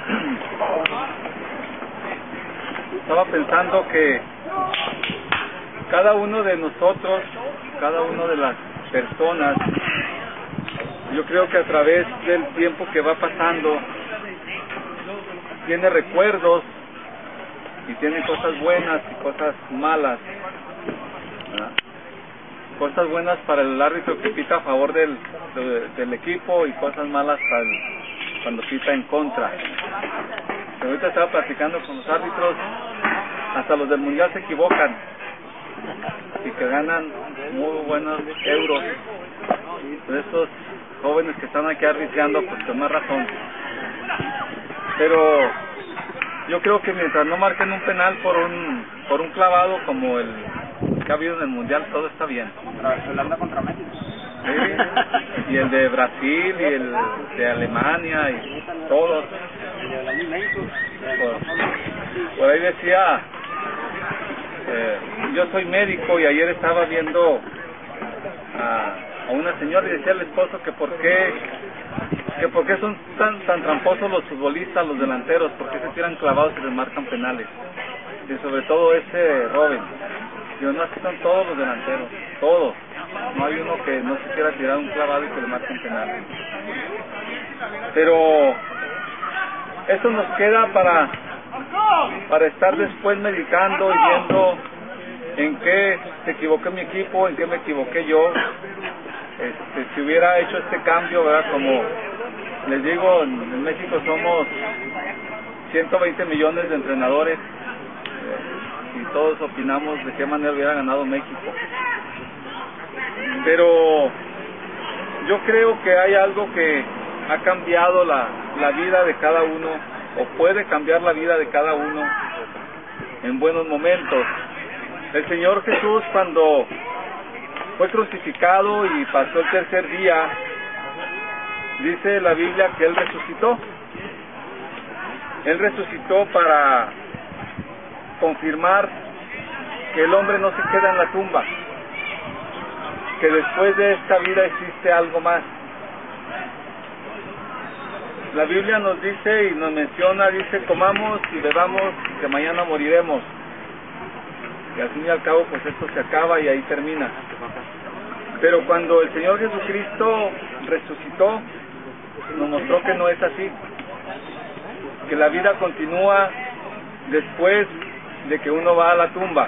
Estaba pensando que cada uno de nosotros, cada una de las personas, yo creo que a través del tiempo que va pasando, tiene recuerdos y tiene cosas buenas y cosas malas, ¿verdad? Cosas buenas para el árbitro que pita a favor del equipo y cosas malas para cuando pita en contra. Pero ahorita estaba platicando con los árbitros, hasta los del mundial se equivocan y que ganan muy buenos euros. De estos jóvenes que están aquí arbitrando, pues con más razón. Pero yo creo que mientras no marquen un penal por un clavado como el que ha habido en el mundial, todo está bien. Holanda contra México. Sí, y el de Brasil y el de Alemania y todos. Por ahí decía, yo soy médico y ayer estaba viendo a una señora y decía al esposo que por qué son tan tramposos los futbolistas, los delanteros, por qué se tiran clavados y les marcan penales, y sobre todo ese Robin. Yo no, así son todos los delanteros, todos. No hay uno que no se quiera tirar un clavado y que le marquen penales. Pero eso nos queda para estar después meditando y viendo en qué se equivocó mi equipo, en qué me equivoqué yo. Si hubiera hecho este cambio, ¿verdad? Como les digo, en México somos 120 millones de entrenadores, y todos opinamos de qué manera hubiera ganado México. Pero yo creo que hay algo que ha cambiado la vida de cada uno, o puede cambiar la vida de cada uno en buenos momentos. El Señor Jesús, cuando fue crucificado y pasó el tercer día, dice la Biblia que Él resucitó. Él resucitó para confirmar que el hombre no se queda en la tumba, que después de esta vida existe algo más. La Biblia nos dice y nos menciona, dice, comamos y bebamos, que mañana moriremos. Y al fin y al cabo, pues esto se acaba y ahí termina. Pero cuando el Señor Jesucristo resucitó, nos mostró que no es así, que la vida continúa después de que uno va a la tumba.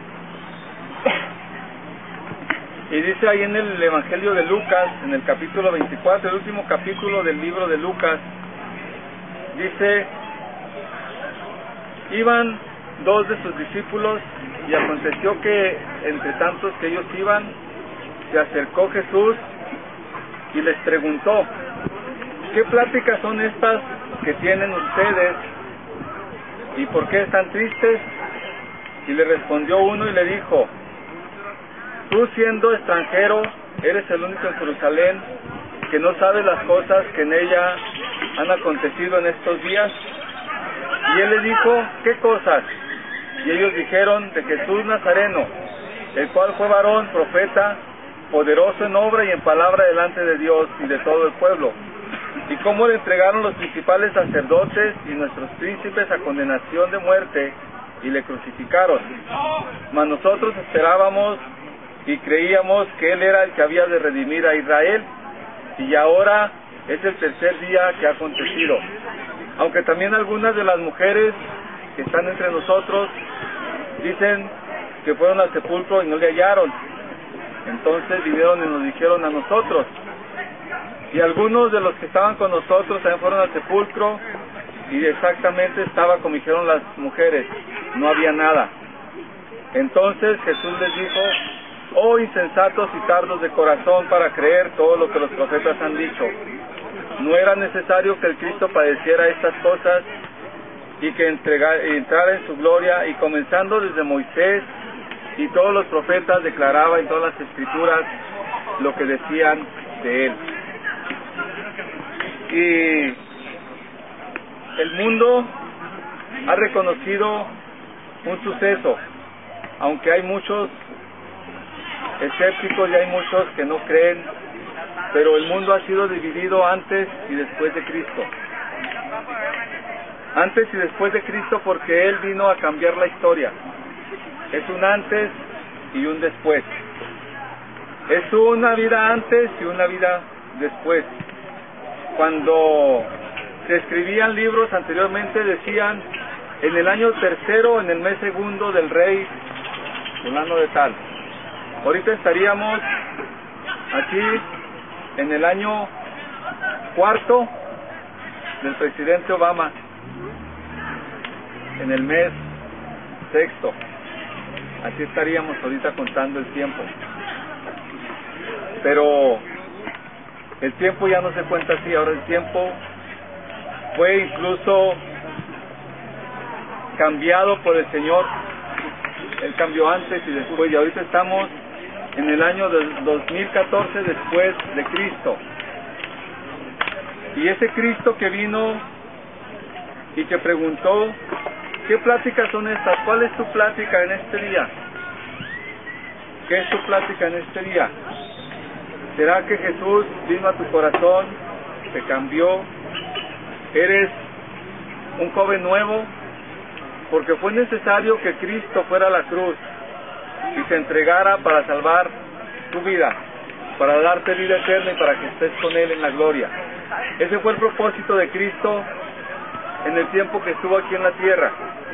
Y dice ahí en el Evangelio de Lucas, en el capítulo 24, el último capítulo del libro de Lucas, dice, iban dos de sus discípulos y aconteció que entre tantos que ellos iban, se acercó Jesús y les preguntó, ¿qué pláticas son estas que tienen ustedes y por qué están tristes? Y le respondió uno y le dijo, tú siendo extranjero, eres el único en Jerusalén que no sabe las cosas que en ella han acontecido en estos días. Y él le dijo, ¿qué cosas? Y ellos dijeron, de Jesús Nazareno, el cual fue varón, profeta, poderoso en obra y en palabra delante de Dios y de todo el pueblo. Y cómo le entregaron los principales sacerdotes y nuestros príncipes a condenación de muerte y le crucificaron. Mas nosotros esperábamos y creíamos que Él era el que había de redimir a Israel, y ahora es el tercer día que ha acontecido. Aunque también algunas de las mujeres que están entre nosotros dicen que fueron al sepulcro y no le hallaron. Entonces vinieron y nos dijeron a nosotros. Y algunos de los que estaban con nosotros también fueron al sepulcro, y exactamente estaba como dijeron las mujeres, no había nada. Entonces Jesús les dijo, oh insensatos y tardos de corazón para creer todo lo que los profetas han dicho. ¿No era necesario que el Cristo padeciera estas cosas y que entrara en su gloria? Y comenzando desde Moisés y todos los profetas declaraba en todas las escrituras lo que decían de Él. Y el mundo ha reconocido un suceso, aunque hay muchos escépticos y hay muchos que no creen, pero el mundo ha sido dividido antes y después de Cristo. Antes y después de Cristo, porque Él vino a cambiar la historia. Es un antes y un después. Es una vida antes y una vida después. Cuando se escribían libros anteriormente decían en el año tercero, en el mes segundo del rey fulano de tal. Ahorita estaríamos aquí en el año cuarto del presidente Obama, en el mes sexto. Así estaríamos ahorita contando el tiempo. Pero el tiempo ya no se cuenta así. Ahora el tiempo fue incluso cambiado por el Señor. Él cambió antes y después, y ahorita estamos en el año del 2014 después de Cristo. Y ese Cristo que vino y que preguntó, ¿qué pláticas son estas? ¿Cuál es tu plática en este día? ¿Qué es tu plática en este día? ¿Será que Jesús vino a tu corazón, te cambió? ¿Eres un joven nuevo? Porque fue necesario que Cristo fuera a la cruz y se entregara para salvar tu vida, para darte vida eterna y para que estés con Él en la gloria. Ese fue el propósito de Cristo en el tiempo que estuvo aquí en la tierra.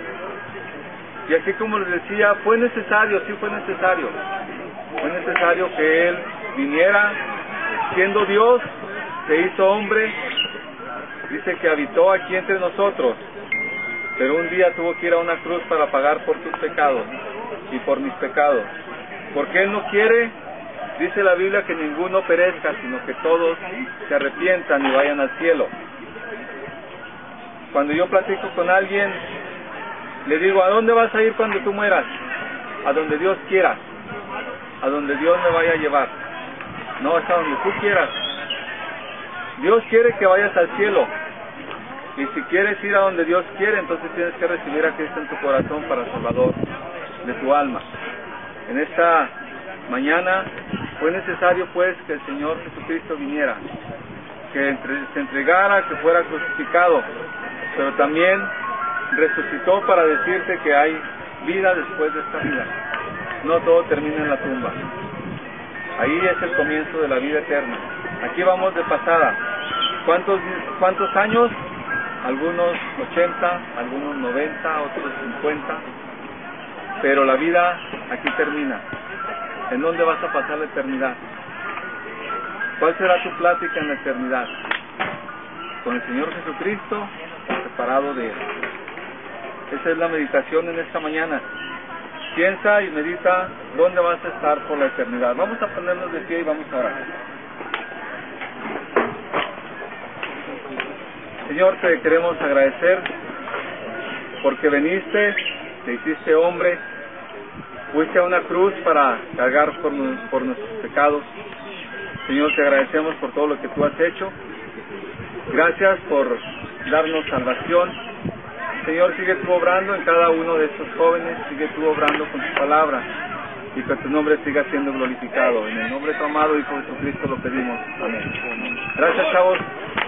Y así como les decía, fue necesario, sí fue necesario. Fue necesario que Él viniera, siendo Dios, se hizo hombre, dice que habitó aquí entre nosotros, pero un día tuvo que ir a una cruz para pagar por tus pecados y por mis pecados. Porque Él no quiere, dice la Biblia, que ninguno perezca, sino que todos se arrepientan y vayan al cielo. Cuando yo platico con alguien, le digo, ¿a dónde vas a ir cuando tú mueras? A donde Dios quiera, a donde Dios me vaya a llevar. No, es a donde tú quieras. Dios quiere que vayas al cielo. Y si quieres ir a donde Dios quiere, entonces tienes que recibir a Cristo en tu corazón para Salvador de tu alma. En esta mañana fue necesario pues que el Señor Jesucristo viniera, que se entregara, que fuera crucificado, pero también resucitó para decirte que hay vida después de esta vida. No todo termina en la tumba. Ahí es el comienzo de la vida eterna. Aquí vamos de pasada. ¿Cuántos años? Algunos 80, algunos 90, otros 50. Pero la vida aquí termina. ¿En dónde vas a pasar la eternidad? ¿Cuál será tu plática en la eternidad? ¿Con el Señor Jesucristo o separado de Él? Esa es la meditación en esta mañana. Piensa y medita dónde vas a estar por la eternidad. Vamos a ponernos de pie y vamos a orar. Señor, te queremos agradecer porque viniste, te hiciste hombre, fuiste a una cruz para cargar por nuestros pecados. Señor, te agradecemos por todo lo que tú has hecho. Gracias por darnos salvación. Señor, sigue tú obrando en cada uno de estos jóvenes, sigue tú obrando con tu palabra y que tu nombre siga siendo glorificado. En el nombre de tu amado Hijo Jesucristo lo pedimos. Amén. Gracias, chavos.